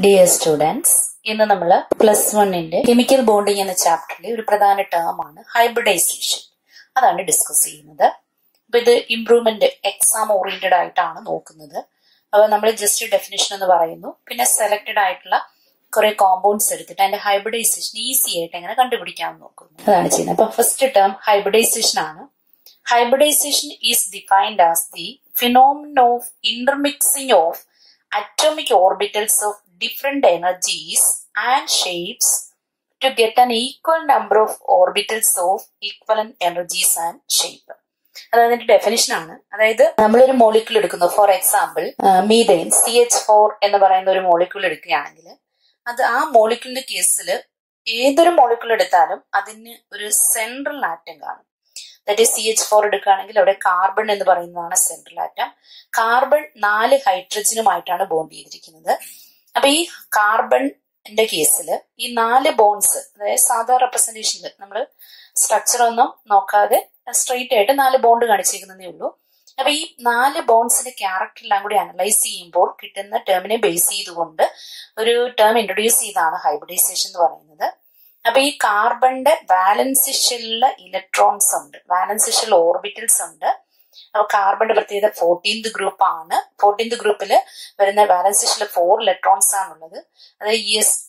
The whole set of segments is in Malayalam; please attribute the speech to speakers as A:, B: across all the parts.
A: Dear students, ഇന്ന് നമ്മൾ +1 കെമിക്കൽ ബോണ്ടിങ് എന്ന ചാപ്റ്ററിലെ ഒരു പ്രധാന ടേം ആണ് ഹൈബ്രിഡൈസേഷൻ. അതാണ് ഡിസ്കസ് ചെയ്യുന്നത്. അപ്പൊ ഇത് ഇംപ്രൂവ്മെന്റ് എക്സാം ഓറിയന്റഡ് ആയിട്ടാണ് നോക്കുന്നത്. അപ്പൊ നമ്മൾ ജസ്റ്റ് ഡെഫിനിഷൻ എന്ന് പറയുന്നു, പിന്നെ സെലക്ടഡ് ആയിട്ടുള്ള കുറെ കോമ്പൗണ്ട്സ് എടുത്തിട്ട് അതിന്റെ ഹൈബ്രിഡൈസേഷൻ ഈസി ആയിട്ട് എങ്ങനെ കണ്ടുപിടിക്കാമെന്ന് നോക്കുന്നു. അതാണ് ചെയ്യുന്നത്. അപ്പൊ ഫസ്റ്റ് ടേം ഹൈബ്രിഡൈസേഷൻ ആണ്. Hybridization is defined as the phenomenon of intermixing of atomic orbitals of different energies and shapes to get an equal number of orbitals of equivalent energies and shape. അതായത് ഡെഫിനിഷൻ ആണ്. അതായത് നമ്മളൊരു മോളിക്യൂൾ എടുക്കുന്നു, ഫോർ എക്സാമ്പിൾ മീഥൈൻ CH4 എന്ന് പറയുന്ന ഒരു മോളിക്യൂൾ എടുക്കുകയാണെങ്കിൽ അത് ആ മോളിക്യൂളിന്റെ കേസിൽ ഏതൊരു മോളിക്യൂൾ എടുത്താലും അതിന് ഒരു സെൻട്രൽ ആറ്റം കാണും. ദാറ്റ് ഈസ് CH4 എടുക്കുകയാണെങ്കിൽ അവിടെ കാർബൺ എന്ന് പറയുന്നതാണ് സെൻട്രൽ ആറ്റം. കാർബൺ 4 ഹൈഡ്രജനുമായിട്ടാണ് ബോണ്ട് ചെയ്തിരിക്കുന്നത്. അപ്പൊ ഈ കാർബണിന്റെ കേസിൽ ഈ 4 ബോൺസ്, അതായത് സാധാ റെപ്രസെന്റേഷനിൽ നമ്മൾ സ്ട്രക്ചർ ഒന്നും നോക്കാതെ സ്ട്രെയിറ്റ് ആയിട്ട് 4 ബോണ്ട് കാണിച്ചിരിക്കുന്നതേ ഉള്ളൂ. അപ്പൊ ഈ 4 ബോൺസിന്റെ ക്യാരക്ടർ എല്ലാം കൂടി അനലൈസ് ചെയ്യുമ്പോൾ കിട്ടുന്ന ടേമിനെ ബേസ് ചെയ്തുകൊണ്ട് ഒരു ടേം ഇൻട്രൊഡ്യൂസ് ചെയ്താണ് ഹൈബ്രിഡൈസേഷൻ എന്ന് പറയുന്നത്. അപ്പൊ ഈ കാർബണിന്റെ വാലൻസ് ഷെല്ലില് ഇലക്ട്രോൺസ് ഉണ്ട്, വാലൻസ് ഷെൽ ഓർബിറ്റൽസ് ഉണ്ട്. അപ്പൊ കാർബണിന്റെ പ്രത്യേകത 14th ഗ്രൂപ്പ് ആണ്. 14th ഗ്രൂപ്പിൽ വരുന്ന വാലൻസ് ഷെല്ലിൽ 4 ഇലക്ട്രോൺസ് ആണുള്ളത്. അതായത്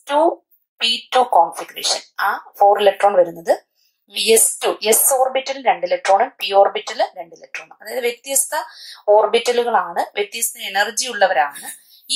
A: S2p2 കോൺഫിഗറേഷൻ. ആ 4 ഇലക്ട്രോൺ വരുന്നത് S ഓർബിറ്റൽ 2 ഇലക്ട്രോണും P ഓർബിറ്റൽ 2 ഇലക്ട്രോണും. അതായത് വ്യത്യസ്ത ഓർബിറ്റലുകളാണ്, വ്യത്യസ്ത എനർജി ഉള്ളവരാണ്. ഈ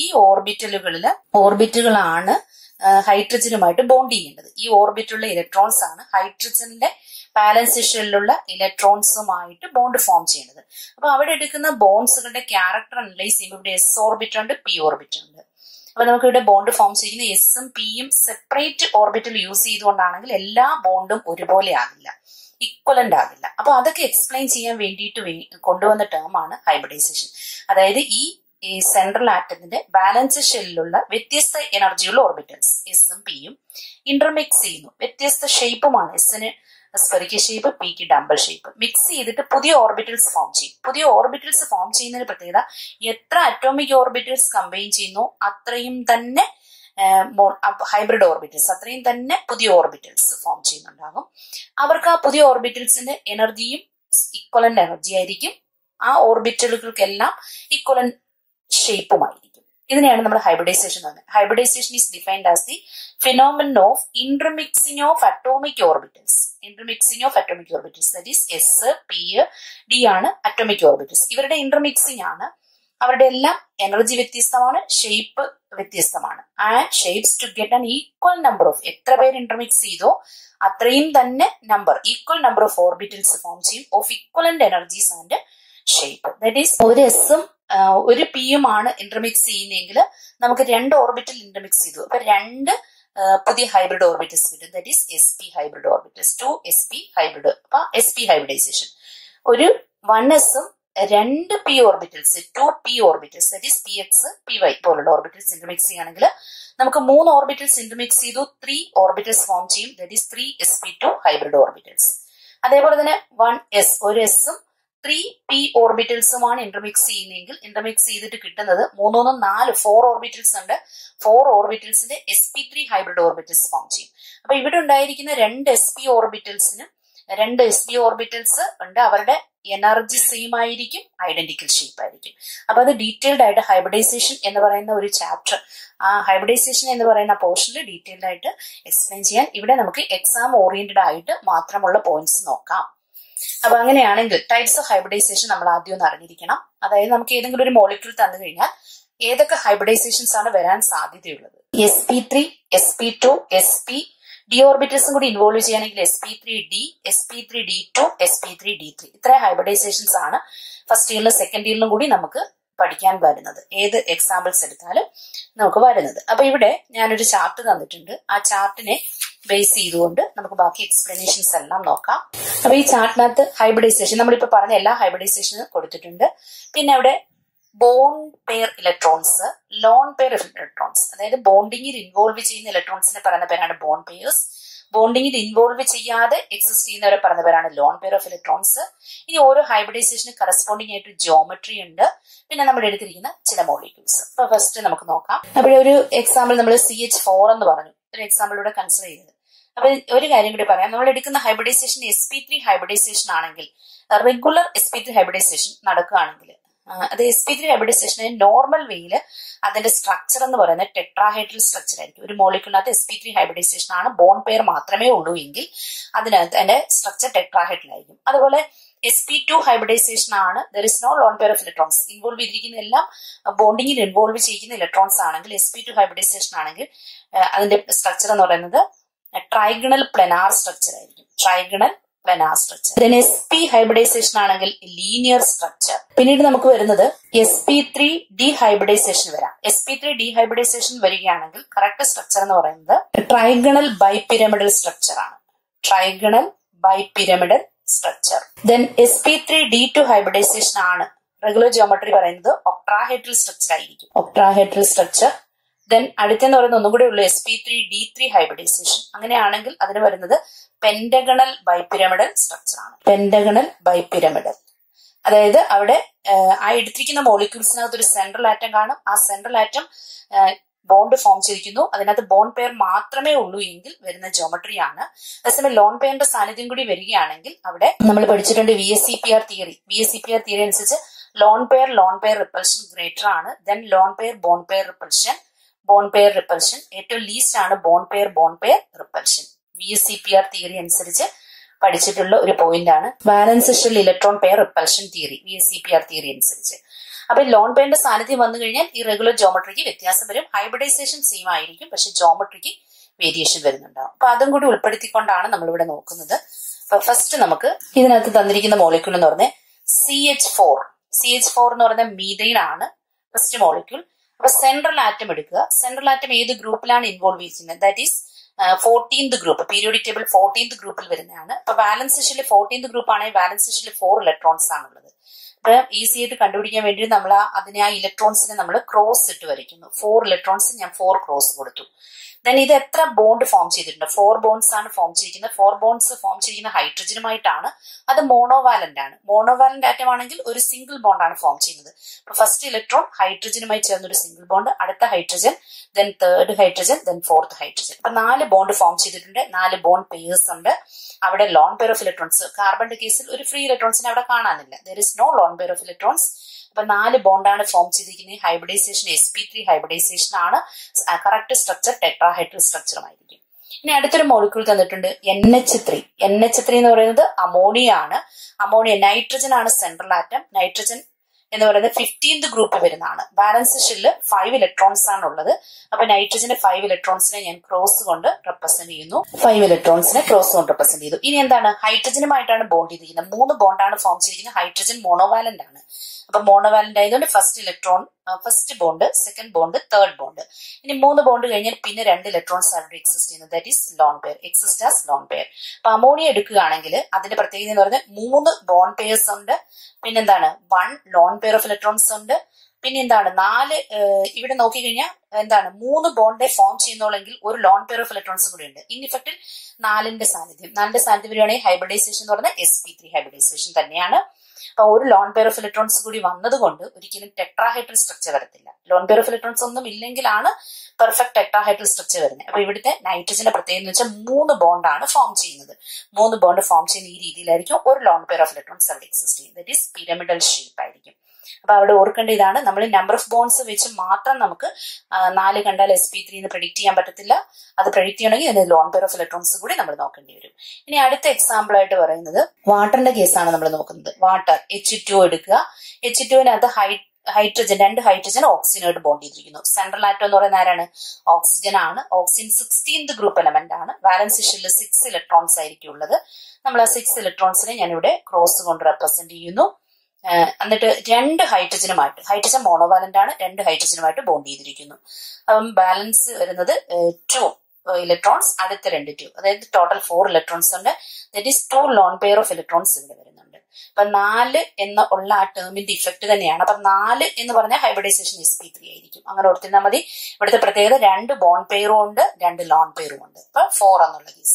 A: ഓർബിറ്റുകളാണ് ഹൈഡ്രജനുമായിട്ട് ബോണ്ട് ചെയ്യേണ്ടത്. ഈ ഓർബിറ്റുള്ള ഇലക്ട്രോൺസ് ആണ് ഹൈഡ്രജന്റെ ബാലൻസ് ഷെല്ലിലുള്ള ഇലക്ട്രോൺസുമായിട്ട് ബോണ്ട് ഫോം ചെയ്യുന്നത്. അപ്പൊ അവിടെ എടുക്കുന്ന ബോൺസുകളുടെ ക്യാരക്ടർ അനലൈസ് ചെയ്യുമ്പോൾ ഇവിടെ S ഓർബിറ്റ് ഉണ്ട്, P ഓർബിറ്റ് ഉണ്ട്. അപ്പൊ നമുക്ക് ഇവിടെ ബോണ്ട് ഫോം ചെയ്യുന്ന എസും പിയും സെപ്പറേറ്റ് ഓർബിറ്റൽ യൂസ് ചെയ്തുകൊണ്ടാണെങ്കിൽ എല്ലാ ബോണ്ടും ഒരുപോലെ ആകില്ല, ഇക്വലന്റ് ആകില്ല. അപ്പൊ അതൊക്കെ എക്സ്പ്ലെയിൻ ചെയ്യാൻ വേണ്ടിയിട്ട് കൊണ്ടുവന്ന ടേം ആണ് ഹൈബ്രിഡൈസേഷൻ. അതായത് ഈ സെൻട്രൽ ആറ്റത്തിന്റെ ബാലൻസ് ഷെല്ലിലുള്ള വ്യത്യസ്ത എനർജിയുള്ള ഓർബിറ്റൽസ് എസും പിയും ഇന്റർമിക്സ് ചെയ്യുന്നു. വ്യത്യസ്ത ഷേപ്പുമാണ്. എസിന് സ്പെറിക്കൽ ഷേപ്പ്, പിക്ക് ഡംബൽ ഷേപ്പ്. മിക്സ് ചെയ്തിട്ട് പുതിയ ഓർബിറ്റൽസ് ഫോം ചെയ്യും. പുതിയ ഓർബിറ്റൽസ് ഫോം ചെയ്യുന്നതിന് പ്രത്യേകത എത്ര അറ്റോമിക് ഓർബിറ്റൽസ് കമ്പൈൻ ചെയ്യുന്നു അത്രയും തന്നെ ഹൈബ്രിഡ് ഓർബിറ്റൽസ്, അത്രയും തന്നെ പുതിയ ഓർബിറ്റൽസ് ഫോം ചെയ്യുന്നുണ്ടാകും. അവർക്ക് ആ പുതിയ ഓർബിറ്റൽസിന്റെ എനർജിയും ഇക്വലന്റ് എനർജി ആയിരിക്കും. ആ ഓർബിറ്റലുകൾക്കെല്ലാം ഇക്വലന്റ് ഷേപ്പുമായിരിക്കും. ഇതിനെയാണ് നമ്മൾ ഹൈബ്രിഡൈസേഷൻ എന്ന് പറയുന്നത്. Hybridisation is defined as the phenomenon of intermixing of atomic orbitals. Intermixing of atomic orbitals, that is S, P, D ആണ് അറ്റോമിക് ഓർബിറ്റൽസ്. ഇവരുടെ ഇന്റർമിക്സിംഗ് ആണ്. അവരുടെ എല്ലാം എനർജി വ്യത്യസ്തമാണ്, ഷേപ്പ് വ്യത്യസ്തമാണ്. And shapes to get an equal number of, എത്ര പേര് ഇന്റർമിക്സ് ചെയ്തോ അത്രയും തന്നെ equal number of orbitals form ചെയ്യും of equivalent energies and shape. That is ഒരു എസും ഒരു പിയുമാണ് ഇന്റർമിക്സ് ചെയ്യുന്നതെങ്കിൽ നമുക്ക് 2 ഓർബിറ്റൽ ഇന്റർമിക്സ് ചെയ്തു. അപ്പൊ 2 പുതിയ ഹൈബ്രിഡ് ഓർബിറ്റൽസ് കിട്ടും. That is SP hybrid orbitals, 2sp hybrid. അപ്പൊ SP ഹൈബ്രിഡൈസേഷൻ. ഒരു 1sഉം 2 p orbitals, 2p orbitals, that is PX, PY പോലുള്ള ഓർബിറ്റൽസ് ഇന്റർമിക്സ് ചെയ്യുകയാണെങ്കിൽ നമുക്ക് 3 ഓർബിറ്റൽസ് ഇന്റർമിക്സ് ചെയ്തു 3 ഓർബിറ്റൽസ് ഫോം ചെയ്യും. That is 3sp2 hybrid orbitals. അതേപോലെ തന്നെ 1s, ഒരു എസും 3p ഓർബിറ്റൽസുമാണ് ഇന്റർമിക്സ് ചെയ്യുന്നതെങ്കിൽ ഇന്റർമിക്സ് ചെയ്തിട്ട് കിട്ടുന്നത് 3 4 4 ഓർബിറ്റൽസ് ഉണ്ട്. 4 ഓർബിറ്റൽസിന്റെ sp3 ഹൈബ്രിഡ് ഓർബിറ്റൽസ് ഫോം ചെയ്യും. അപ്പൊ ഇവിടെ ഉണ്ടായിരിക്കുന്ന 2 sp ഓർബിറ്റൽസിനും 2 sp ഓർബിറ്റൽസ് ഉണ്ട്. അവരുടെ എനർജി സെയിം ആയിരിക്കും, ഐഡന്റിക്കൽ ഷേപ്പ് ആയിരിക്കും. അപ്പൊ അത് ഡീറ്റെയിൽഡ് ആയിട്ട് ഹൈബ്രിഡൈസേഷൻ എന്ന് പറയുന്ന ഒരു ചാപ്റ്റർ, ആ ഹൈബ്രിഡൈസേഷൻ എന്ന് പറയുന്ന പോർഷനിൽ ഡീറ്റെയിൽഡ് ആയിട്ട് എക്സ്പ്ലെയിൻ ചെയ്യാൻ ഇവിടെ നമുക്ക് എക്സാം ഓറിയന്റഡ് ആയിട്ട് മാത്രമുള്ള പോയിന്റ്സ് നോക്കാം. അപ്പൊ അങ്ങനെയാണെങ്കിൽ ടൈപ്സ് ഓഫ് ഹൈബ്രിഡൈസേഷൻ നമ്മൾ ആദ്യം ഒന്ന് അറിഞ്ഞിരിക്കണം. അതായത് നമുക്ക് ഏതെങ്കിലും ഒരു മോളിക്യൂൾ തന്നു കഴിഞ്ഞാൽ ഏതൊക്കെ ഹൈബ്രിഡൈസേഷൻസ് ആണ് വരാൻ സാധ്യതയുള്ളത്. sp3, sp2, sp, d ഓർബിറ്റൽസും കൂടി ഇൻവോൾവ് ചെയ്യുകയാണെങ്കിൽ sp3d, sp3d2, sp3d3. ഇത്ര ഹൈബ്രിഡൈസേഷൻസ് ആണ് ഫസ്റ്റ് ഇയറിലും സെക്കൻഡ് ഇയറിലും കൂടി നമുക്ക് പഠിക്കാൻ വരുന്നത്. ഏത് എക്സാമ്പിൾസ് എടുത്താലും നമുക്ക് വരുന്നത്. അപ്പൊ ഇവിടെ ഞാനൊരു ചാർട്ട് തന്നിട്ടുണ്ട്. ആ ചാർട്ടിനെ ബേസ് ചെയ്തുകൊണ്ട് നമുക്ക് ബാക്കി എക്സ്പ്ലനേഷൻസ് എല്ലാം നോക്കാം. അപ്പൊ ഈ ചാർട്ടിനകത്ത് ഹൈബ്രിഡൈസേഷൻ നമ്മളിപ്പോ പറഞ്ഞ എല്ലാ ഹൈബ്രിഡൈസേഷനും കൊടുത്തിട്ടുണ്ട്. പിന്നെ അവിടെ bond pair electrons, lone pair electrons, അതായത് ബോണ്ടിങ്ങിൽ ഇൻവോൾവ് ചെയ്യുന്ന ഇലക്ട്രോൺസിനെ പറയുന്ന പേരാണ് ബോണ്ട് പെയേഴ്സ്. ബോണ്ടിങ്ങിൽ ഇൻവോൾവ് ചെയ്യാതെ എക്സിസ്റ്റ് ചെയ്യുന്നവരെ പറഞ്ഞ പേരാണ് ലോൺ പെയർ ഓഫ് ഇലക്ട്രോൺസ്. ഇനി ഓരോ ഹൈബ്രിഡൈസേഷന് കറസ്പോണ്ടിങ് ആയിട്ട് ജോമെട്രി ഉണ്ട്, പിന്നെ നമ്മൾ എടുത്തിരിക്കുന്ന ചില മോളിക്യൂൾസ്. അപ്പൊ ഫസ്റ്റ് നമുക്ക് നോക്കാം. അപ്പോൾ ഒരു എക്സാമ്പിൾ നമ്മൾ CH4 എന്ന് പറഞ്ഞു, ഒരു എക്സാമ്പിളിലൂടെ കൺസിഡർ ചെയ്തത്. അപ്പൊ ഒരു കാര്യം കൂടി പറയാം, നമ്മൾ എടുക്കുന്ന ഹൈബ്രിഡൈസേഷൻ sp3 ഹൈബ്രിഡൈസേഷൻ ആണെങ്കിൽ, റെഗുലർ sp3 ഹൈബ്രിഡൈസേഷൻ നടക്കുകയാണെങ്കിൽ, അത് sp3 ഹൈബ്രിഡൈസേഷന് നോർമൽ വേയില് അതിന്റെ സ്ട്രക്ചർ എന്ന് പറയുന്നത് ടെട്രാഹൈഡ്രൽ സ്ട്രക്ചർ ആയിരിക്കും. ഒരു മോളിക്യൂളിനകത്ത് sp3 ഹൈബ്രിഡൈസേഷൻ ആണ്, ബോണ്ട് പെയർ മാത്രമേ ഉള്ളൂ എങ്കിൽ അതിനകത്ത് അതിന്റെ സ്ട്രക്ചർ ടെട്രാഹൈഡ്രൽ ആയിരിക്കും. അതുപോലെ sp2 ഹൈബ്രിഡൈസേഷൻ ആണ്, there is no lone pair of electrons, involve ചെയ്തിരിക്കുന്ന എല്ലാം ബോണ്ടിങ്ങിൽ ഇൻവോൾവ് ചെയ്യുന്ന ഇലക്ട്രോൺസ് ആണെങ്കിൽ, sp2 ഹൈബ്രിഡൈസേഷൻ ആണെങ്കിൽ അതിന്റെ സ്ട്രക്ചർ എന്ന് പറയുന്നത് ട്രൈഗണൽ പ്ലെനാർ സ്ട്രക്ചർ ആയിരിക്കും. Trigonal planar structure. sp hybridisation ആണെങ്കിൽ ലീനിയർ സ്ട്രക്ചർ. പിന്നീട് നമുക്ക് വരുന്നത് sp3 ഡീഹൈബ്രിഡൈസേഷൻ വരാം. sp3 ഡീഹൈബ്രിഡൈസേഷൻ വരികയാണെങ്കിൽ കറക്റ്റ് സ്ട്രക്ചർ എന്ന് പറയുന്നത് ട്രൈഗണൽ ബൈപിരമിഡൽ സ്ട്രക്ചർ ആണ്. Trigonal bipyramidal structure. Then sp3 d2 hybridisation ആണ്, റെഗുലർ ജിയോമെട്രി പറയുന്നത് ഒക്ട്രാഹെഡ്രൽ സ്ട്രക്ചർ ആയിരിക്കും. ഒക്ട്രാഹെഡ്രൽ സ്ട്രക്ചർ. ദെൻ അടുത്തെന്ന് പറയുന്നത് ഒന്നും കൂടെ ഉള്ളൂ sp3 d3 ഹൈബ്രിഡൈസേഷൻ. അങ്ങനെയാണെങ്കിൽ അതിന് വരുന്നത് പെന്റഗണൽ ബൈപിരമിഡൽ സ്ട്രക്ചർ ആണ്. പെന്റഗണൽ ബൈപിരമിഡൽ, അതായത് അവിടെ ആ എടുത്തിരിക്കുന്ന മോളിക്യൂൾസിനകത്ത് ഒരു സെൻട്രൽ ആറ്റം കാണും. ആ സെൻട്രൽ ആറ്റം ബോണ്ട് ഫോം ചെയ്തിരിക്കുന്നു, അതിനകത്ത് ബോണ്ട് പെയർ മാത്രമേ ഉള്ളൂ എങ്കിൽ വരുന്ന ജോമെട്രിയാണ്. അതേസമയം ലോൺ പെയറിന്റെ സാന്നിധ്യം കൂടി വരികയാണെങ്കിൽ അവിടെ നമ്മൾ പഠിച്ചിട്ടുണ്ട് VSEPR തിയറി. VSEPR തിയറി അനുസരിച്ച് ലോൺ പെയർ റിപ്പൽഷൻ ഗ്രേറ്റർ ആണ്, then lone pair bond pair repulsion, bond pair repulsion ഏറ്റവും ലീസ്റ്റ് ആണ് bond pair repulsion. VSEPR theory അനുസരിച്ച് പഠിച്ചിട്ടുള്ള ഒരു പോയിന്റ് ആണ് valence shell electron pair repulsion theory, VSEPR theory അനുസരിച്ച്. അപ്പൊ ലോൺ പെയറിന്റെ സാന്നിധ്യം വന്നു കഴിഞ്ഞാൽ ഈ റെഗുലർ ജോമെട്രിക്ക് വ്യത്യാസം വരും. ഹൈബ്രിഡൈസേഷൻ സെയിം ആയിരിക്കും, പക്ഷെ ജോമെട്രിക്ക് വേരിയേഷൻ വരുന്നുണ്ടാവും. അപ്പൊ അതും കൂടി ഉൾപ്പെടുത്തിക്കൊണ്ടാണ് നമ്മളിവിടെ നോക്കുന്നത്. അപ്പൊ ഫസ്റ്റ് നമുക്ക് ഇതിനകത്ത് തന്നിരിക്കുന്ന മോളിക്യൂൾ എന്ന് പറഞ്ഞാൽ CH4 എന്ന് പറയുന്ന മീഥൈൻ ആണ് ഫസ്റ്റ് മോളിക്യൂൾ. അപ്പൊ സെൻട്രൽ ആറ്റം എടുക്കുക. സെൻട്രൽ ആറ്റം ഏത് ഗ്രൂപ്പിലാണ് ഇൻവോൾവ് ചെയ്യുന്നത്? That is 14th group, periodic table 14th ഗ്രൂപ്പിൽ വരുന്നതാണ്. അപ്പൊ വാലൻസ് ഷെല്ലിൽ 14th ഗ്രൂപ്പ് ആണെങ്കിൽ വാലൻസ് ഷെല്ലിൽ 4 ഇലക്ട്രോൺസ് ആണുള്ളത്. അപ്പൊ ഈസി ആയിട്ട് കണ്ടുപിടിക്കാൻ വേണ്ടി നമ്മൾ അതിനെ ആ ഇലക്ട്രോൺസിനെ നമ്മൾ ക്രോസ് ഇട്ട് വരയ്ക്കുന്നു. 4 ഇലക്ട്രോൺസ് ഞാൻ 4 ക്രോസ് കൊടുത്തു. ദെൻ ഇത് എത്ര ബോണ്ട് ഫോം ചെയ്തിട്ടുണ്ട്? 4 ബോണ്ട്സ് ആണ് ഫോം ചെയ്തിരിക്കുന്നത്. 4 ബോണ്ട്സ് ഫോം ചെയ്യുന്ന ഹൈഡ്രജനുമായിട്ടാണ്. അത് മോണോവാലന്റ് ആണ്. മോണോവാലന്റ് ആറ്റം ആണെങ്കിൽ ഒരു സിംഗിൾ ബോണ്ട് ആണ് ഫോം ചെയ്യുന്നത്. അപ്പൊ ഫസ്റ്റ് ഇലക്ട്രോൺ ഹൈഡ്രജനുമായി ചേർന്ന ഒരു സിംഗിൾ ബോണ്ട്, അടുത്ത hydrogen, then third hydrogen, then fourth hydrogen. അപ്പൊ 4 ബോണ്ട് ഫോം ചെയ്തിട്ടുണ്ട്. 4 ബോണ്ട് പെയേഴ്സ് ഉണ്ട്. അവിടെ ലോൺ പെയർ ഓഫ് ഇലക്ട്രോൺസ്, കാർബണിന്റെ കേസിൽ ഒരു ഫ്രീ ഇലക്ട്രോൺസിനെ അവിടെ കാണാനില്ല. There is no lone pair of electrons. അപ്പൊ 4 ബോണ്ടാണ് ഫോം ചെയ്തിരിക്കുന്നത്. ഹൈബ്രിഡൈസേഷൻ sp3 ഹൈബ്രിഡൈസേഷൻ ആണ്. കറക്റ്റ് സ്ട്രക്ചർ ടെട്രാഹൈഡ്രൽ സ്ട്രക്ചറുമായിരിക്കും. ഇനി അടുത്തൊരു മോളിക്യൂൾ തന്നിട്ടുണ്ട് NH3. NH3 എന്ന് പറയുന്നത് അമോണിയ ആണ്. അമോണിയ, നൈട്രജൻ ആണ് സെൻട്രൽ ആറ്റം. നൈട്രജൻ എന്ന് പറയുന്നത് 15th ഗ്രൂപ്പ് വരുന്നതാണ്. ബാലൻസ് ഷെല്ല് 5 ഇലക്ട്രോൺസ് ആണ് ഉള്ളത്. അപ്പൊ നൈട്രജന്റെ 5 ഇലക്ട്രോൺസിനെ ഞാൻ ക്രോസ് കൊണ്ട് റെപ്രസെന്റ് ചെയ്യുന്നു. 5 ഇലക്ട്രോൺസിനെ ക്രോസ് കൊണ്ട് റെപ്രസെന്റ് ചെയ്തു. ഇനി എന്താണ്? ഹൈഡ്രജനുമായിട്ടാണ് ബോണ്ട് ചെയ്തിരിക്കുന്നത്. 3 ബോണ്ടാണ് ഫോം ചെയ്തിരിക്കുന്നത്. ഹൈഡ്രജൻ മോണോവാലന്റ് ആണ്. അപ്പൊ മോണോവാലന്റ് ആയതുകൊണ്ട് first electron, first bond, second bond, third bond. ഇനി 3 ബോണ്ട് കഴിഞ്ഞാൽ പിന്നെ 2 ഇലക്ട്രോൺസ് അവിടെ എക്സിസ്റ്റ് ചെയ്യുന്നത്. That is lone pair, exist as lone pair. അപ്പൊ അമോണിയ എടുക്കുകയാണെങ്കിൽ അതിന്റെ പ്രത്യേകത എന്ന് പറഞ്ഞാൽ 3 ബോണ്ട് പെയർസ് ഉണ്ട്. പിന്നെന്താണ്? 1 ലോൺ പെയർ ഓഫ് ഇലക്ട്രോൺസ് ഉണ്ട്. പിന്നെ എന്താണ്? 4 ഇവിടെ നോക്കിക്കഴിഞ്ഞാൽ എന്താണ്? 3 ബോണ്ടേ ഫോം ചെയ്യുന്നുള്ളെങ്കിൽ ഒരു ലോൺ പെയർ ഓഫ് ഇലക്ട്രോൺസ് കൂടി ഉണ്ട്. ഇൻ ഇഫക്റ്റിൽ 4ന്റെ സാന്നിധ്യം വരികയാണെങ്കിൽ ഹൈബ്രിഡൈസേഷൻ എന്ന് പറഞ്ഞാൽ sp3 ഹൈബ്രിഡൈസേഷൻ തന്നെയാണ്. അപ്പൊ ഒരു ലോൺ പെയർ ഓഫ് ഇലക്ട്രോൺസ് കൂടി വന്നതുകൊണ്ട് ഒരിക്കലും ടെട്രാഹൈഡ്രൽ സ്ട്രക്ചർ വരത്തില്ല. ലോൺ പെയർ ഓഫ് ഇലക്ട്രോൺസ് ഒന്നും ഇല്ലെങ്കിലാണ് പെർഫെക്റ്റ് ടെട്രാഹൈഡ്രൽ സ്ട്രക്ചർ വരുന്നത്. അപ്പൊ ഇവിടുത്തെ നൈട്രജന്റെ പ്രത്യേകത എന്ന് വെച്ചാൽ 3 ബോണ്ടാണ് ഫോം ചെയ്യുന്നത്. 3 ബോണ്ട് ഫോം ചെയ്യുന്ന ഈ രീതിയിലായിരിക്കും ഒരു ലോൺ പെയർ ഓഫ് ഇലക്ട്രോൺസ് അവിടെ എക്സിസ്റ്റ് ചെയ്യുന്നത്. ദാറ്റ് ഈസ് പിരമിഡൽ ഷേപ്പ് ആയിരിക്കും. അപ്പൊ അവിടെ ഓർക്കേണ്ട ഇതാണ്, നമ്മൾ നമ്പർ ഓഫ് ബോൺസ് വെച്ച് മാത്രം നമുക്ക് 4 കണ്ടാൽ sp3 എന്ന് പ്രെഡിക്ട് ചെയ്യാൻ പറ്റത്തില്ല. അത് പ്രെഡിക്ട് ചെയ്യണമെങ്കിൽ അതിന് ലോൺ പെയർ ഓഫ് ഇലക്ട്രോൺസ് കൂടി നമ്മൾ നോക്കേണ്ടി വരും. ഇനി അടുത്ത എക്സാമ്പിൾ ആയിട്ട് പറയുന്നത് വാട്ടറിന്റെ കേസാണ് നമ്മൾ നോക്കുന്നത്. വാട്ടർ H2 എടുക്കുക. H2വിനകത്ത് ഹൈഡ്രജൻ, 2 ഹൈഡ്രജൻ ഓക്സിജനായിട്ട് ബോണ്ട് ചെയ്തിരിക്കുന്നു. സെൻട്രൽ ആറ്റം എന്ന് പറയുന്നത് ആരാണ്? ഓക്സിജൻ ആണ്. ഓക്സിജൻ 16th ഗ്രൂപ്പ് എലമെന്റ് ആണ്. വാലൻസ് ഷെല്ലിൽ 6 ഇലക്ട്രോൺസ് ആയിരിക്കും ഉള്ളത്. നമ്മൾ ആ 6 ഇലക്ട്രോൺസിനെ ഞാനിവിടെ ക്രോസ് കൊണ്ട് റെപ്രസെന്റ് ചെയ്യുന്നു. എന്നിട്ട് 2 ഹൈഡ്രജനുമായിട്ട്, ഹൈഡ്രജൻ മോണോവാലന്റ് ആണ്, 2 ഹൈഡ്രജനുമായിട്ട് ബോണ്ട് ചെയ്തിരിക്കുന്നു. അപ്പം ബാലൻസ് വരുന്നത് 2 ഇലക്ട്രോൺസ്, അടുത്ത 2 അതായത് ടോട്ടൽ 4 ഇലക്ട്രോൺസ് ഉണ്ട്. That is 2 lone pair of electrons ഇവിടെ വരുന്നുണ്ട്. അപ്പൊ 4 എന്ന ഉള്ള ആ ടേമിന്റെ ഇഫക്ട് തന്നെയാണ്. അപ്പൊ 4 എന്ന് പറഞ്ഞാൽ ഹൈബ്രിഡൈസേഷൻ sp3 ആയിരിക്കും. അങ്ങനെ ഓർത്തിരുന്നാൽ മതി. ഇവിടുത്തെ പ്രത്യേകത 2 ബോണ്ട് പെയറും ഉണ്ട്, 2 ലോൺ പെയറും ഉണ്ട്. അപ്പൊ 4 എന്നുള്ള കേസ്.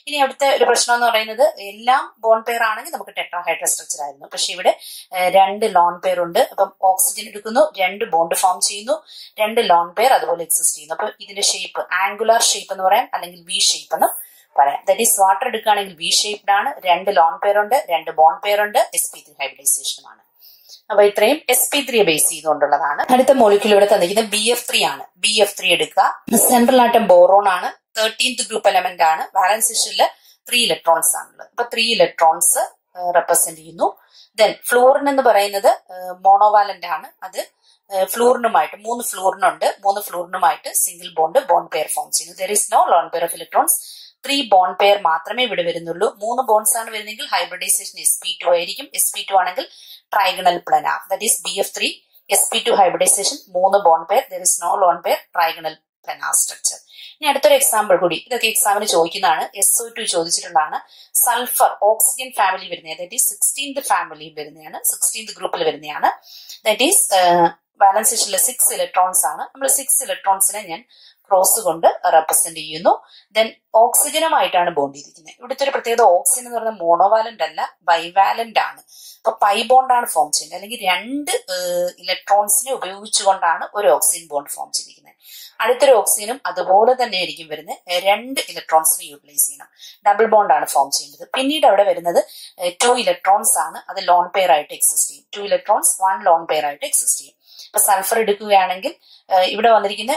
A: ഇനി അവിടുത്തെ ഒരു പ്രശ്നം എന്ന് പറയുന്നത് എല്ലാം ബോൺ പെയർ ആണെങ്കിൽ നമുക്ക് ടെട്രാഹൈഡ്രൽ സ്ട്രക്ചർ ആയിരുന്നു. പക്ഷെ ഇവിടെ 2 ലോൺ പെയർ ഉണ്ട്. അപ്പം ഓക്സിജൻ എടുക്കുന്നു, 2 ബോണ്ട് ഫോം ചെയ്യുന്നു, 2 ലോൺ പെയർ അതുപോലെ എക്സിസ്റ്റ് ചെയ്യുന്നു. അപ്പൊ ഇതിന്റെ ഷേപ്പ് ആംഗുലാർ ഷേപ്പ് എന്ന് പറയാം, അല്ലെങ്കിൽ വി ഷേപ്പ് എന്ന് പറയാം. ദാറ്റ് ഈസ് വാട്ടർ എടുക്കുകയാണെങ്കിൽ വി ഷേപ്ഡ് ആണ്, 2 ലോൺ പെയർ ഉണ്ട്, 2 ബോണ്ട് പെയർ ഉണ്ട്, sp3 ഹൈബ്രിഡൈസേഷനുമാണ്. അപ്പൊ ഇത്രയും sp3 ബേസ് ചെയ്തുകൊണ്ടുള്ളതാണ്. അടുത്ത മോളിക്യൂൾ ഇവിടെ തന്നിരിക്കുന്നത് BF3 ആണ്. BF3 എടുക്കുക. സെൻട്രൽ ആറ്റം ബോറോൺ ആണ്, 13th ഗ്രൂപ്പ് എലമെന്റ് ആണ്. വാലൻസ് ഷെല്ലിൽ 3 ഇലക്ട്രോൺസ് ആണുള്ളത്. അപ്പൊ 3 ഇലക്ട്രോൺസ് റെപ്രസെന്റ് ചെയ്യുന്നു. ദെൻ ഫ്ലൂറിൻ എന്ന് പറയുന്നത് മോണോവാലന്റ് ആണ്. അത് ഫ്ലൂറിനുമായിട്ട് 3 ഫ്ലൂറിനുണ്ട്, 3 ഫ്ലൂറിനുമായിട്ട് സിംഗിൾ ബോണ്ട് പെയർ ഫോം ചെയ്യുന്നു. There is no lone pair of electrons. 3 bond pair മാത്രമേ ഇവിടെ വരുന്നുള്ളൂ. 3 ബോണ്ട്സ് ആണ് വരുന്നെങ്കിൽ ഹൈബ്രിഡൈസേഷൻ sp2 ആയിരിക്കും. sp2 ആണെങ്കിൽ trigonal planar, that is BF3 sp2 hybridisation, 3 bond pair, there is no lone pair, trigonal planar structure. ഇനി അടുത്തൊരു എക്സാമ്പിൾ കൂടി, ഇതൊക്കെ എക്സാമിന് ചോദിക്കുന്നതാണ്. SO2 ചോദിച്ചിട്ടുള്ളതാണ്. സൾഫർ ഓക്സിജൻ ഫാമിലി വരുന്നതാണ്, ദാറ്റ് ഈസ് 16th ഫാമിലിയിൽ വരുന്നതാണ്, 16th ഗ്രൂപ്പിൽ വരുന്നതാണ്. ദാറ്റ് ഈസ് വാലൻസ് ഷെല്ലിൽ 6 ഇലക്ട്രോൺസ് ആണ്. നമ്മൾ 6 ഇലക്ട്രോൺസിനെ ഞാൻ ക്രോസ് കൊണ്ട് റെപ്രസെന്റ് ചെയ്യുന്നു. ദെൻ ഓക്സിജനുമായിട്ടാണ് ബോണ്ട് ചെയ്തിരിക്കുന്നത്. ഇവിടുത്തെ ഒരു പ്രത്യേകത, ഓക്സിജൻ എന്ന് പറയുന്നത് മോണോവാലന്റ് അല്ല, ബൈവാലന്റ് ആണ്. അപ്പൊ പൈ ബോണ്ടാണ് ഫോം ചെയ്യുന്നത്, അല്ലെങ്കിൽ 2 ഇലക്ട്രോൺസിനെ ഉപയോഗിച്ചുകൊണ്ടാണ് ഒരു ഓക്സിജൻ ബോണ്ട് ഫോം ചെയ്തിരിക്കുന്നത്. അടുത്തൊരു ഓക്സിജനും അതുപോലെ തന്നെ ആയിരിക്കും വരുന്നത്, 2 ഇലക്ട്രോൺസിനെ യൂട്ടിലൈസ് ചെയ്യണം, ഡബിൾ ബോണ്ടാണ് ഫോം ചെയ്യുന്നത്. പിന്നീട് അവിടെ വരുന്നത് 2 ഇലക്ട്രോൺസ് ആണ്, അത് ലോൺ പെയർ ആയിട്ട് എക്സിസ്റ്റ് ചെയ്യും. 2 ഇലക്ട്രോൺസ് 1 ലോൺ പെയർ ആയിട്ട് എക്സിസ്റ്റ് ചെയ്യും. ഇപ്പൊ സൾഫർ എടുക്കുകയാണെങ്കിൽ ഇവിടെ വന്നിരിക്കുന്ന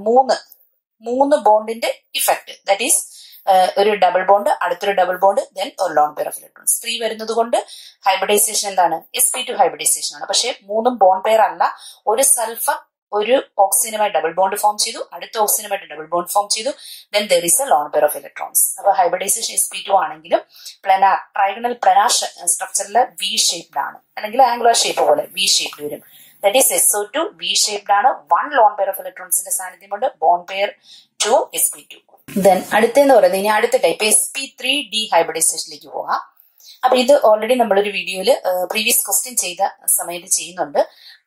A: 3 ബോണ്ടിന്റെ ഇഫക്ട്, ദാറ്റ് ഈസ് ഒരു ഡബിൾ ബോണ്ട്, അടുത്തൊരു ഡബിൾ ബോണ്ട്, ദെൻ ഒരു ലോൺ പെയർ ഓഫ് ഇലക്ട്രോൺസ്. 3 വരുന്നത് കൊണ്ട് ഹൈബ്രിഡൈസേഷൻ എന്താണ്, sp2 ഹൈബ്രിഡൈസേഷൻ ആണ്. പക്ഷെ 3 ബോണ്ട് പെയർ അല്ല. ഒരു സൾഫർ ഒരു ഓക്സിജനുമായി ഡബിൾ ബോണ്ട് ഫോം ചെയ്തു, അടുത്ത ഓക്സിജനുമായിട്ട് ഡബിൾ ബോണ്ട് ഫോം ചെയ്തു, then there is a lone pair of electrons. അപ്പൊ ഹൈബ്രിഡൈസേഷൻ sp2 ആണെങ്കിലും പ്ലനാർ, ട്രൈഗണൽ പ്ലനാർ സ്ട്രക്ചറിൽ വി ഷേപ്ഡ് ആണ്, അല്ലെങ്കിൽ ആംഗുലാർ ഷേപ്പ് പോലെ വി ഷേപ്ഡ് വരും. That is SO2 V shaped ആണ്, 1 ലോൺ പെയർ ഓഫ് ഇലക്ട്രോൺസിന്റെ സാന്നിധ്യമുണ്ട്, ബോണ്ട് പെയർ 2 sp2. ദെൻ അടുത്തെന്ന് പറയുന്നത്, ഇനി അടുത്ത ടൈപ്പ് sp3d ഹൈബ്രിഡൈസേഷനിലേക്ക് പോകാം. അപ്പൊ ഇത് ഓൾറെഡി നമ്മളൊരു വീഡിയോയിൽ പ്രീവിയസ് ക്വസ്റ്റ്യൻ ചെയ്ത സമയത്ത് ചെയ്യുന്നുണ്ട്.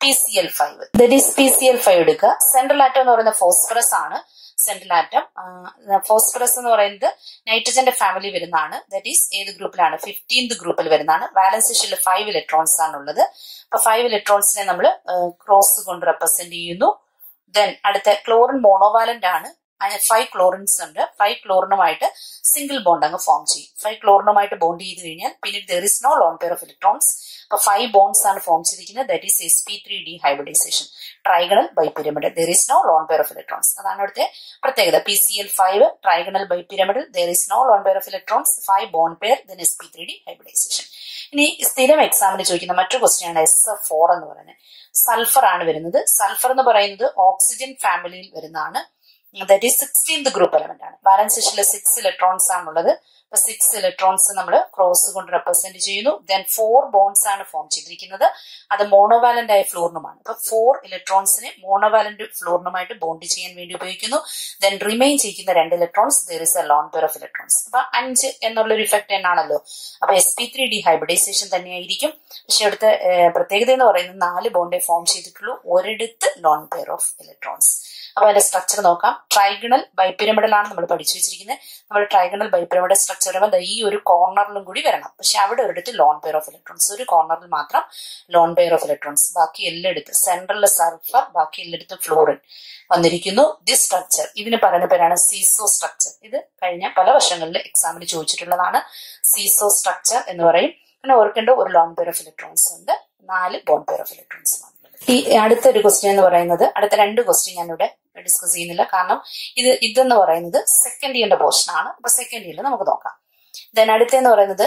A: PCl5, ദാറ്റ് ഈസ് PCl5 എടുക്കുക. സെൻട്രൽ ആറ്റം എന്ന് പറയുന്നത് ഫോസ്ഫറസ് ആണ്. സെൻട്രൽ ആറ്റം ഫോസ്ഫറസ് എന്ന് പറയുന്നത് നൈട്രജന്റെ ഫാമിലി വരുന്നതാണ്. ദാറ്റ് ഈസ് ഏത് ഗ്രൂപ്പിലാണ്, 15th ഗ്രൂപ്പിൽ വരുന്നതാണ്. വാലൻസ് ഷെല്ലിൽ 5 ഇലക്ട്രോൺസ് ആണുള്ളത്. അപ്പൊ 5 ഇലക്ട്രോൺസിനെ നമ്മൾ ക്രോസ് കൊണ്ട് റെപ്രസെന്റ് ചെയ്യുന്നു. ദെൻ അടുത്ത ക്ലോറിൻ മോണോവാലന്റ് ആണ്, 5 ക്ലോറിൻസ് ഉണ്ട്. 5 ക്ലോറിനുമായിട്ട് സിംഗിൾ ബോണ്ട് അങ്ങ് ഫോം ചെയ്യും. 5 ക്ലോറിനുമായിട്ട് ബോണ്ട് ചെയ്ത് കഴിഞ്ഞാൽ പിന്നീട് there is no lone pair of electrons. അപ്പൊ 5 ബോണ്ട്സ് ആണ് ഫോം ചെയ്തിരിക്കുന്നത്, that is sp3d hybridisation, trigonal bipyramid, there is no lone pair of electrons. അതാണ് ഇവിടുത്തെ പ്രത്യേകത. PCl5 trigonal bipyramid, there is no lone pair of electrons, 5 bond pair, then sp3d hybridisation. ഇനി സ്ഥിരം എക്സാമിന് ചോദിക്കുന്ന മറ്റൊരു ക്വസ്റ്റ്യൻ ആണ് SF4 എന്ന് പറയുന്നത്. സൾഫർ ആണ് വരുന്നത്. സൾഫർ എന്ന് പറയുന്നത് ഓക്സിജൻ ഫാമിലിയിൽ വരുന്നതാണ്. That is 16th group element ആണ്. വാലൻസ് ഷെല്ലിൽ 6 ഇലക്ട്രോൺസ് ആണുള്ളത്. അപ്പൊ 6 ഇലക്ട്രോൺസ് നമ്മൾ ക്രോസ് കൊണ്ട് റെപ്രസെന്റ് ചെയ്യുന്നു. ദെൻ 4 ബോണ്ട്സ് ആണ് ഫോം ചെയ്തിരിക്കുന്നത്. അത് മോണോവാലന്റ് ആയ ഫ്ലൂറിനുമാണ്. അപ്പൊ 4 ഇലക്ട്രോൺസിനെ മോണോവാലന്റ് ഫ്ലൂറിനുമായിട്ട് ബോണ്ട് ചെയ്യാൻ വേണ്ടി ഉപയോഗിക്കുന്നു. ദെൻ റിമെയിൻ ചെയ്യുന്ന 2 electrons, there is a lone pair of electrons. അപ്പൊ 5 എന്നുള്ളൊരു ഇഫക്ട് തന്നെയാണല്ലോ. അപ്പൊ sp3d ഹൈബ്രിഡൈസേഷൻ തന്നെയായിരിക്കും. പക്ഷെ അവിടുത്തെ പ്രത്യേകത എന്ന് പറയുന്നത് 4 ബോണ്ടേ ഫോം ചെയ്തിട്ടുള്ളൂ, ഒരിടത്ത് ലോൺ പെയർ ഓഫ് ഇലക്ട്രോൺസ്. അപ്പൊ അതിന്റെ സ്ട്രക്ചർ നോക്കാം. ട്രൈഗണൽ ബൈപിരമിഡലാണ് നമ്മൾ പഠിച്ചു വെച്ചിരിക്കുന്നത്. നമ്മൾ ട്രൈഗണൽ ബൈപിരമിഡ് സ്ട്രക്ചർ വരുമ്പോൾ ഈ ഒരു കോർണറിലും കൂടി വരണം. പക്ഷെ അവിടെ ഒരിടത്ത് ലോൺ പെയർ ഓഫ് ഇലക്ട്രോൺസ്, ഒരു കോർണറിൽ മാത്രം ലോൺ പെയർ ഓഫ് ഇലക്ട്രോൺസ്, ബാക്കി എല്ലായിടത്തും സെൻട്രലിൽ സൾഫർ, ബാക്കി എല്ലായിടത്തും ഫ്ലോറിൻ വന്നിരിക്കുന്നു. ദിസ് സ്ട്രക്ചർ, ഇതിന് പറയുന്ന പേരാണ് സീസോ സ്ട്രക്ചർ. ഇത് കഴിഞ്ഞ പല വർഷങ്ങളിൽ എക്സാമിന് ചോദിച്ചിട്ടുള്ളതാണ്. സീസോ സ്ട്രക്ചർ എന്ന് പറയും. പിന്നെ ഓർക്കേണ്ട ഒരു ലോൺ പെയർ ഓഫ് ഇലക്ട്രോൺസ് ഉണ്ട്, 4 ബോണ്ട് പെയർ ഓഫ് ഇലക്ട്രോൺസ് ആണ്. ഈ അടുത്തൊരു ക്വസ്റ്റ്യൻ എന്ന് പറയുന്നത്, അടുത്ത 2 ക്വസ്റ്റ്യൻ ഞാനിവിടെ ഡിസ്കസ് ചെയ്യുന്നില്ല, കാരണം ഇതെന്ന് പറയുന്നത് സെക്കൻഡ് ഇയറിന്റെ പോർഷൻ ആണ്. അപ്പൊ സെക്കൻഡ് ഇയറിൽ നമുക്ക് നോക്കാം. ദെൻ അടുത്തെന്ന് പറയുന്നത്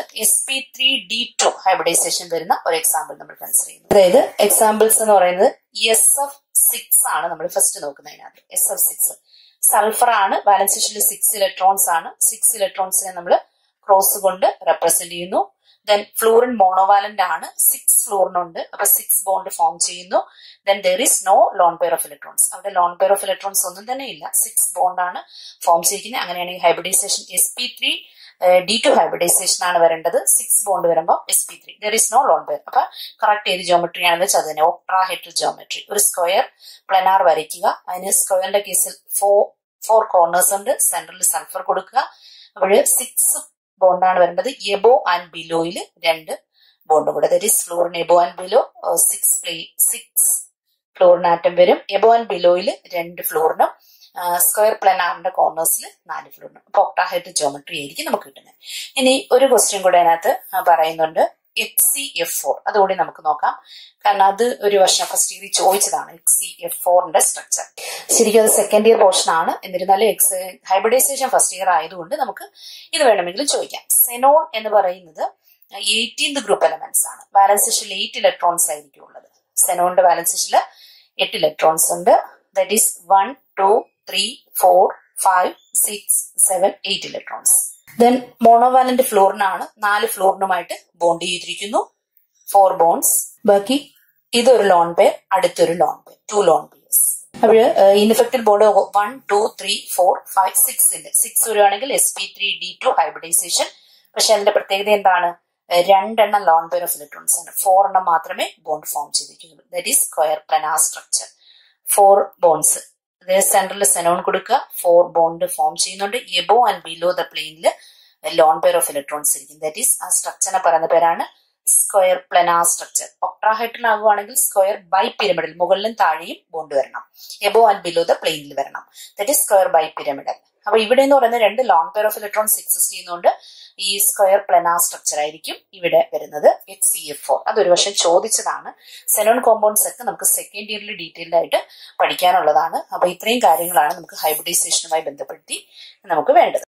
A: sp3d2 ഹൈബ്രിഡൈസേഷൻ വരുന്ന ഒരു എക്സാമ്പിൾ നമ്മൾ കൺസിഡർ ചെയ്യുന്നു. അതായത് എക്സാമ്പിൾസ് എന്ന് പറയുന്നത് SF6 ആണ് നമ്മൾ ഫസ്റ്റ് നോക്കുന്നതിനകത്ത്. SF6 സൾഫർ ആണ്. വാലൻസ് ഷെല്ലിൽ 6 ഇലക്ട്രോൺസ് ആണ്. 6 ഇലക്ട്രോൺസിനെ നമ്മൾ ക്രോസ് കൊണ്ട് റെപ്രസെന്റ് ചെയ്യുന്നു. ദെൻ ഫ്ലൂറിൻ മോണോവാലന്റ് ആണ്. 6 ഫ്ലൂറിനുണ്ട്. അപ്പൊ 6 ബോണ്ട് ഫോം ചെയ്യുന്നു. Then there is no lone pair of electrons. അവിടെ ലോൺ പെയർ ഓഫ് ഇലക്ട്രോൺസ് ഒന്നും തന്നെ ഇല്ല, 6 ബോണ്ട് ആണ് ഫോം ചെയ്തിരിക്കുന്നത്. അങ്ങനെയാണെങ്കിൽ ഹൈബ്രിഡൈസേഷൻ sp3d2 ഹൈബ്രിഡൈസേഷൻ ആണ് വരേണ്ടത്. 6 ബോണ്ട് വരുമ്പോൾ sp3, there is no lone pair. അപ്പൊ കറക്റ്റ് ഏത് ജോമെട്രി ആണെന്ന് വെച്ചാൽ അതിനെ ഒക്ട്രാഹെഡ്രൽ ജോമെട്രി. ഒരു സ്ക്വയർ പ്ലനാർ വരയ്ക്കുക. അതിന് സ്ക്വയറിന്റെ കേസിൽ 4 കോർണേഴ്സ് ഉണ്ട്. സെന്ററിൽ സൾഫർ കൊടുക്കുക. അപ്പോൾ 6 ബോണ്ടാണ് വരേണ്ടത്. എബോ ആൻഡ് ബിലോയിൽ 2 ബോണ്ട് കൂടെ. That is fluorine above and below 6 fluorine atom വരും. എബോ ആൻഡ് ബിലോയിൽ 2 ഫ്ലോറിനും സ്ക്വയർ പ്ലാനാറിന്റെ കോർണേഴ്സിൽ 4 ഫ്ലോറിനും. അപ്പൊ ഒക്ടാഹൈഡ്രൽ ജോമെട്രി ആയിരിക്കും നമുക്ക് കിട്ടുന്നത്. ഇനി ഒരു ക്വസ്റ്റ്യൻ കൂടെ അതിനകത്ത് പറയുന്നുണ്ട്, HCF4. അതുകൂടി നമുക്ക് നോക്കാം, കാരണം അത് ഒരു വർഷം ഫസ്റ്റ് ഇയറിൽ ചോദിച്ചതാണ്, HCF4ന്റെ സ്ട്രക്ചർ. ശരിക്കും അത് സെക്കൻഡ് ഇയർ പോർഷൻ ആണ്, എന്നിരുന്നാലും ഹൈബ്രിഡൈസേഷൻ ഫസ്റ്റ് ഇയർ ആയതുകൊണ്ട് നമുക്ക് ഇത് വേണമെങ്കിലും ചോദിക്കാം. സെനോൺ എന്ന് പറയുന്നത് 18th ഗ്രൂപ്പ് എലമെന്റ്സ് ആണ്. ബാലൻസ് ഷെല്ലിൽ 8 ഇലക്ട്രോൺസ് ആയിരിക്കും ഉള്ളത്. സെനോണിന്റെ ബാലൻസ് ഷെല്ലിൽ 8 ഇലക്ട്രോൺസ് ഉണ്ട്. That is 1, 2, 3, 4, 5, 6, 7, 8 electrons. Then monovalent ഫ്ലോറിനാണ് 4 ഫ്ലോറിനുമായിട്ട് ബോണ്ട് ചെയ്തിരിക്കുന്നു, 4 ബോൺസ്. ബാക്കി ഇതൊരു ലോൺ പെയർ, അടുത്തൊരു ലോൺ പെയർ, 2 ലോൺ പെയർസ്. അപ്പോൾ ഇൻഫെക്റ്റഡ് ബോണ്ട് 1, 2, 3, 4, 5, 6 വരുവാണെങ്കിൽ sp3d2 ഹൈബ്രിഡൈസേഷൻ. പക്ഷെ അതിന്റെ പ്രത്യേകത എന്താണ്? 2 ലോൺ പെയർ ഓഫ് ഇലക്ട്രോൺസ് ആണ്, 4 മാത്രമേ ബോണ്ട് ഫോം ചെയ്തിരിക്കുന്നുള്ളൂ. That is square planar structure. 4 bonds, സെന്ററിൽ സെനോൺ കൊടുക്കുക, 4 ബോണ്ട് ഫോം ചെയ്യുന്നുണ്ട്. എബോ ആൻഡ് ബിലോ ദ പ്ലെയിനിൽ ലോൺ പെയർ ഓഫ് ഇലക്ട്രോൺസ് ഇരിക്കും. ദാറ്റ് ഈസ് ആ സ്ട്രക്ചറിനെ പറയുന്ന പേരാണ് സ്ക്വയർ പ്ലാനാർ സ്ട്രക്ചർ. ഒക്ടാഹൈഡ്രൽ ആകുവാണെങ്കിൽ സ്ക്വയർ ബൈ പിരമിഡൽ, മുകളിലും താഴെയും ബോണ്ട് വരണം, എബോ ആൻഡ് ബിലോ ദ പ്ലെയിനിൽ വരണം. That is square bipyramidal. അപ്പൊ ഇവിടെ എന്ന് പറയുന്ന 2 lone pair of electrons exist ചെയ്യുന്നതുകൊണ്ട് ഈ സ്ക്വയർ പ്ലാനാർ സ്ട്രക്ചർ ആയിരിക്കും ഇവിടെ വരുന്നത്, HCF4. അതൊരു വർഷം ചോദിച്ചതാണ്. സെനോൺ കോമ്പൗണ്ട്സ് ഒക്കെ നമുക്ക് സെക്കൻഡ് ഇയറിൽ ഡീറ്റെയിൽഡ് ആയിട്ട് പഠിക്കാനുള്ളതാണ്. അപ്പൊ ഇത്രയും കാര്യങ്ങളാണ് നമുക്ക് ഹൈബ്രിഡൈസേഷനുമായി ബന്ധപ്പെടുത്തി നമുക്ക് വേണ്ടത്.